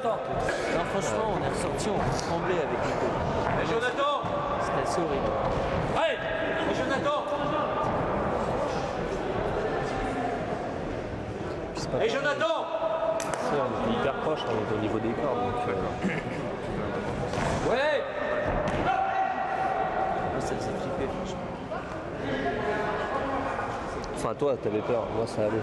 Jonathan. Non, franchement, on est ressorti, on tremblait avec Nico. Et Jonathan. C'était assez horrible. Allez. Et Jonathan. Et Jonathan. On était hyper proche au niveau des corps. Donc, Ouais. Moi, ça faisait flipper, franchement. Enfin, toi, t'avais peur. Moi, ça allait.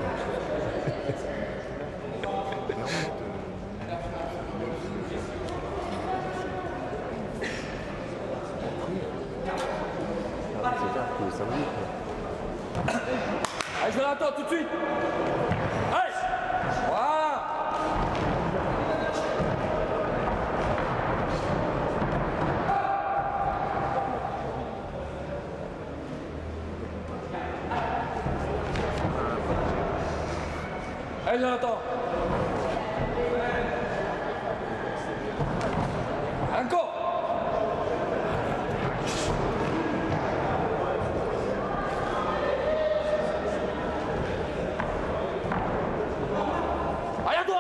C'est clair, tous les 5 minutes. Allez Jonathan, tout de suite. Allez. Voilà. Allez Jonathan. Encore. Allez à toi.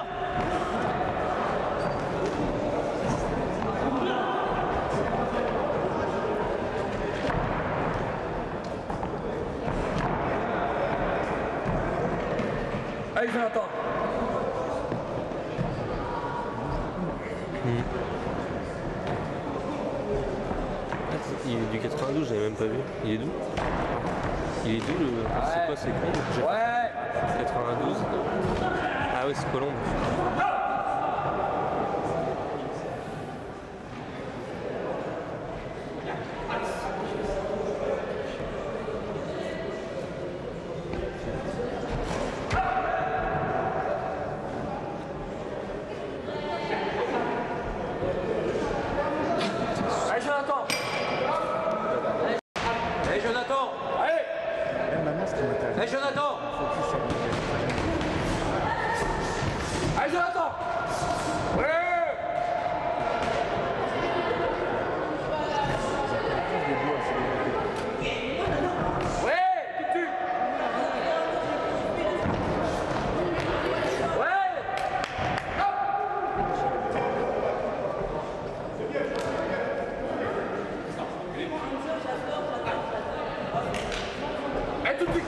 Allez Jonathan. Il est du 92, j'avais même pas vu. Il est d'où? Il est d'où le. C'est quoi, c'est con? Ouais. 92. Ah ouais, c'est Colombe. Allez Jonathan. Allez Jonathan. Allez. Allez Jonathan. Allez Jonathan. Ouais. Ouais, tout de suite. Ouais. Allez tout de suite.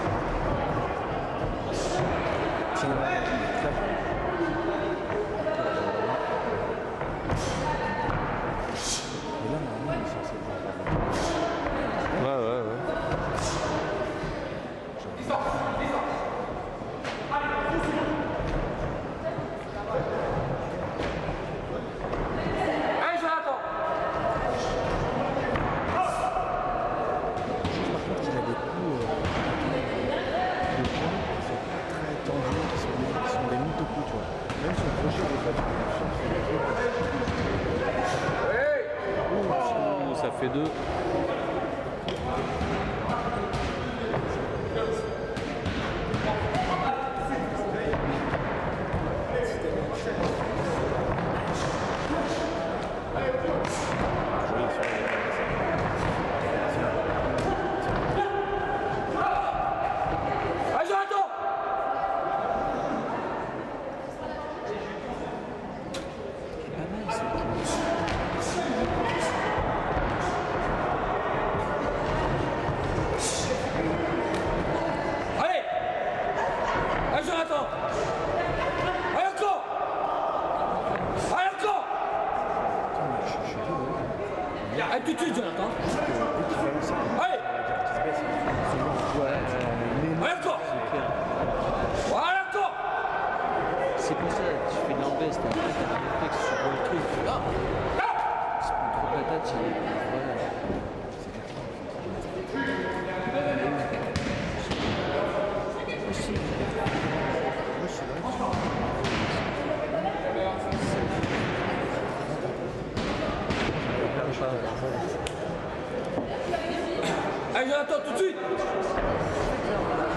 Ouais. Allez Jonathan. Par contre, il a des coups de poing qui sont pas très tendus, qui sont des mythes au cou, tu vois. Même son crochet, des fois, tu peux Ouh, ça fait 2. Allez Jonathan. Allez. Allez Jonathan. Allez encore. Allez encore. Allez tout de suite Jonathan. Allez. Allez encore. Voilà encore. C'est pour ça, tu fais de l'embête, t'as un réflexe sur le truc. C'est pour trop patate, voilà. Allez Jonathan tout de suite.